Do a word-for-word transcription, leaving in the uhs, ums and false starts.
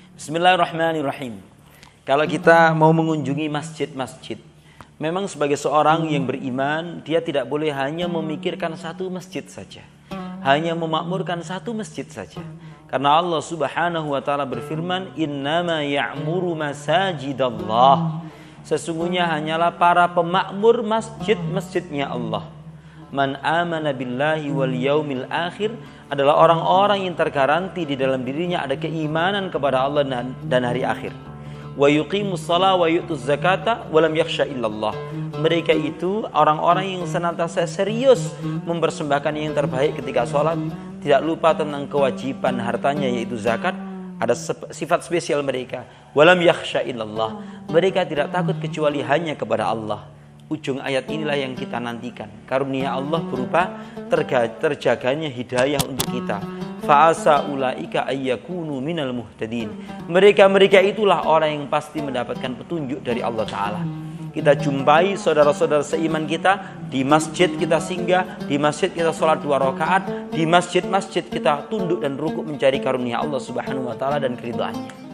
Bismillahirrahmanirrahim. Kalau kita mau mengunjungi masjid-masjid, memang sebagai seorang yang beriman, dia tidak boleh hanya memikirkan satu masjid saja, hanya memakmurkan satu masjid saja. Karena Allah Subhanahu wa taala berfirman, "Innama ya'muru masajidallah." Sesungguhnya hanyalah para pemakmur masjid-masjidnya Allah. Man amana billahi wal yaumil akhir adalah orang-orang yang tergaranti di dalam dirinya ada keimanan kepada Allah dan hari akhir. Wa yuqimus shalah wa yu'tuz zakata wa lam yakhsha illallah. Mereka itu orang-orang yang senantiasa serius mempersembahkan yang terbaik ketika sholat, tidak lupa tentang kewajiban hartanya yaitu zakat. Ada sifat spesial mereka. Wa lam yakhsha illallah. Mereka tidak takut kecuali hanya kepada Allah. Ujung ayat inilah yang kita nantikan. Karunia Allah berupa terga, terjaganya hidayah untuk kita. Fa'asa ulaika ayyakunu minal muhtadin. Mereka-mereka itulah orang yang pasti mendapatkan petunjuk dari Allah Ta'ala. Kita jumpai saudara-saudara seiman kita di masjid, kita singgah di masjid, kita sholat dua rakaat di masjid-masjid, kita tunduk dan rukuk mencari karunia Allah Subhanahu wa taala dan keridhaannya.